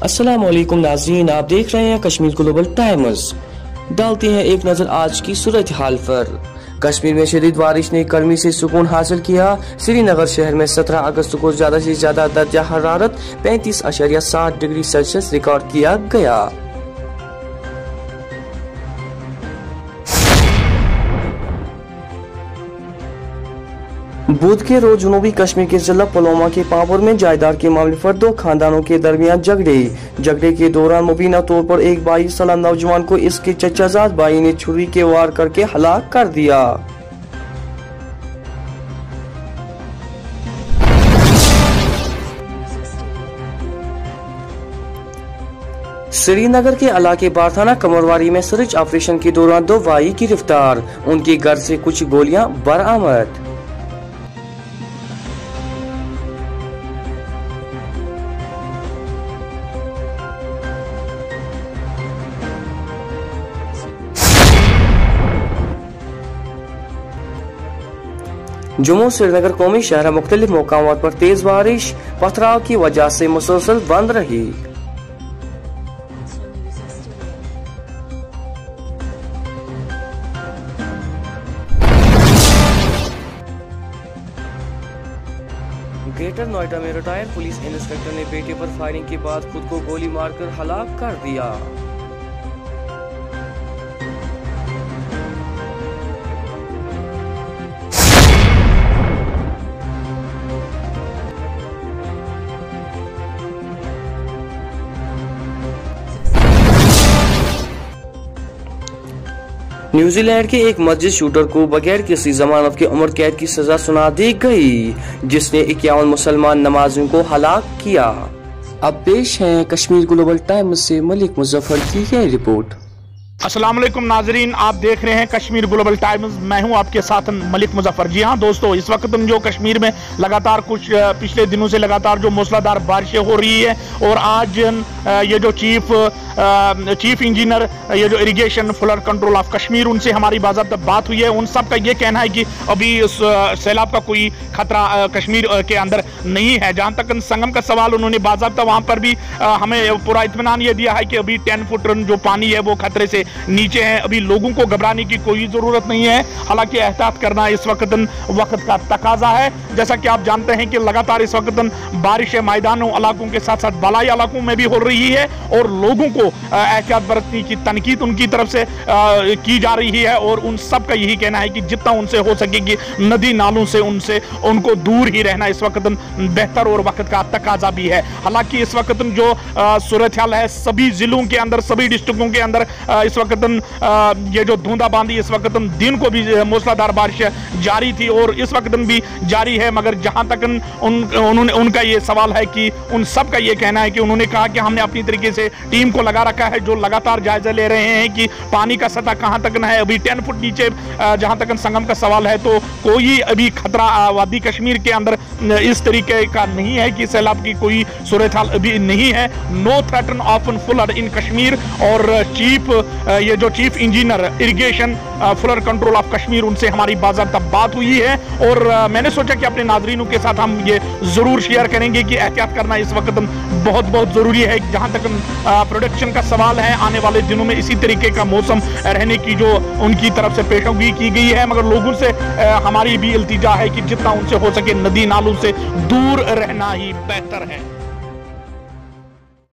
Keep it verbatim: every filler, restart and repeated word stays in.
अस्सलाम वालेकुम नाज़रीन, आप देख रहे हैं कश्मीर ग्लोबल टाइम्स। डालते हैं एक नजर आज की सूरत हाल पर। कश्मीर में शदीद बारिश ने गर्मी से सुकून हासिल किया। श्रीनगर शहर में सत्रह अगस्त को ज्यादा से ज्यादा दर्जा हरारत पैंतीस अशरिया सात डिग्री सेल्सियस रिकॉर्ड किया गया। बुध के रोज जनूबी कश्मीर के जिला पुलवामा के पापुर में जायदाद के मामले पर दो खानदानों के दरमियान झगड़े झगड़े के दौरान मुबीना तौर पर एक बाईस साल नौजवान को इसके चचाजाद भाई ने छुरी के वार करके हलाक कर दिया। श्रीनगर के इलाके बारथाना कमरवारी में सर्च ऑपरेशन के दौरान दो भाई गिरफ्तार, उनके घर से कुछ गोलियां बरामद। जम्मू श्रीनगर कौमी शहर मुख्तलिफ मकामों पर तेज बारिश पथराव की वजह से मुसलसल बंद रही। ग्रेटर नोएडा में रिटायर्ड पुलिस इंस्पेक्टर ने बेटे पर फायरिंग के बाद खुद को गोली मारकर हलाक कर दिया। न्यूजीलैंड के एक मस्जिद शूटर को बगैर किसी जमानत के उम्र कैद की सजा सुना दी गई, जिसने इक्यावन मुसलमान नमाजियों को हलाक किया। अब पेश है कश्मीर ग्लोबल टाइम्स से मलिक मुजफ्फर की यह रिपोर्ट। अस्सलाम वालेकुम नाजरीन, आप देख रहे हैं कश्मीर ग्लोबल टाइम्स। मैं हूं आपके साथ मलिक मुजफ्फर। जी हां दोस्तों, इस वक्त जो कश्मीर में लगातार कुछ पिछले दिनों से लगातार जो मूसलाधार बारिशें हो रही है और आज ये जो चीफ चीफ इंजीनियर ये जो irrigation flood control of Kashmir, उनसे हमारी बाज़ाब्ता बात हुई है। उन सब का ये कहना है कि अभी सैलाब का कोई खतरा कश्मीर के अंदर नहीं है। जहाँ तक संगम का सवाल, उन्होंने बाज़ाब्ता वहाँ पर भी हमें पूरा इत्मीनान ये दिया है कि अभी टेन फुट जो पानी है वो खतरे से नीचे है। अभी लोगों को घबराने की कोई जरूरत नहीं है, हालांकि एहतियात करना इस वक्त वक्त का तकाजा है। जैसा कि आप जानते हैं कि लगातार इस वक्त बारिश मैदानों इलाकों के साथ साथ बलाई इलाकों में भी हो रही है और लोगों को एहतियात बरतने की तनकीद उनकी तरफ से की जा रही है और उन सब का यही कहना है कि जितना उनसे हो सकेगी नदी नालों से उनसे उनको दूर ही रहना इस वक्त बेहतर और वक्त का तकाजा भी है। हालांकि इस वक्त जो सूरत हाल है सभी जिलों के अंदर, सभी डिस्ट्रिक्टों के अंदर इस वक्त ये जो धुंधाबांदी इस वक्त दिन को भी मूसलाधार बारिश जारी थी और इस वक्त भी जारी है। मगर जहां तक उन उन्होंने उनका ये सवाल है कि उन सब का ये कहना है कि उन्होंने कहा कि हमने अपनी तरीके से टीम को लगा रखा है जो लगातार जायजा ले रहे हैं कि पानी का सतह कहां तक है। अभी टेन फुट नीचे जहां तक संगम का सवाल है तो कोई अभी खतरा वादी कश्मीर के अंदर इस तरीके का नहीं है कि सैलाब की कोई सूरत हाल अभी नहीं है। No threaten of flood in Kashmir. और चीफ ये जो chief engineer irrigation flood control of Kashmir, उनसे हमारी बाज़ाब्ता बात हुई है और मैंने सोचा कि अपने नाजरीनों के साथ हम ये जरूर शेयर करेंगे कि एहतियात करना इस वक्त बहुत बहुत जरूरी है। जहां तक प्रोडक्शन का सवाल है, आने वाले दिनों में इसी तरीके का मौसम रहने की जो उनकी तरफ से पेशगोई की गई है। मगर लोगों से हमारी भी इल्तिजा है कि जितना उनसे हो सके नदी नालों से दूर रहना ही बेहतर है।